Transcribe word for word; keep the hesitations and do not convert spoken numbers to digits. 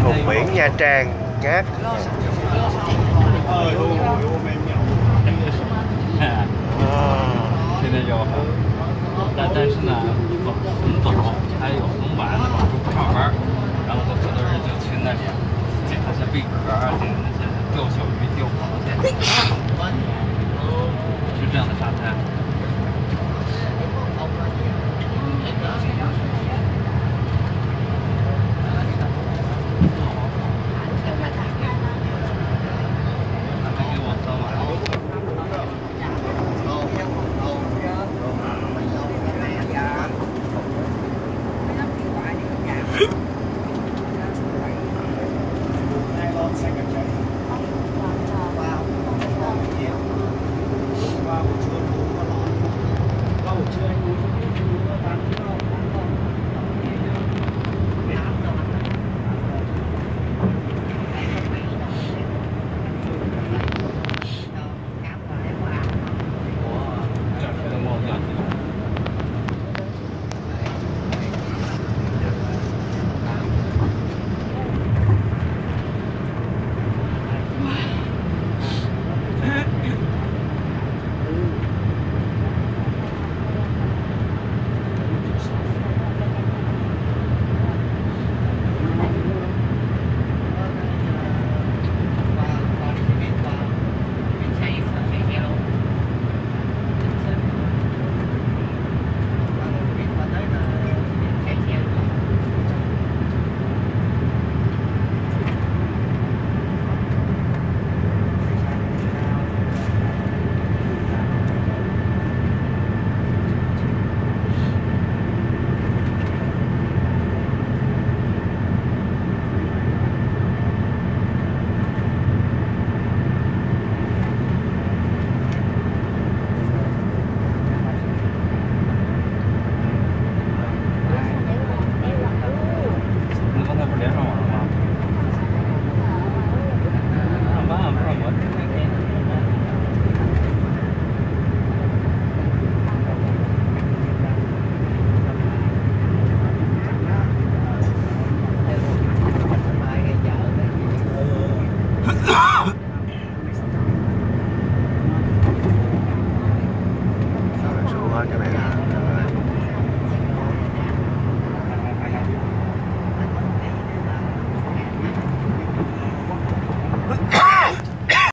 Vùng biển Nha Trang cát. Hiện在有但但是呢，横横走还有横板的往出不上班，然后很多人就去那里捡那些贝壳，捡那些钓小鱼、钓螃蟹，是这样的沙滩。 Hít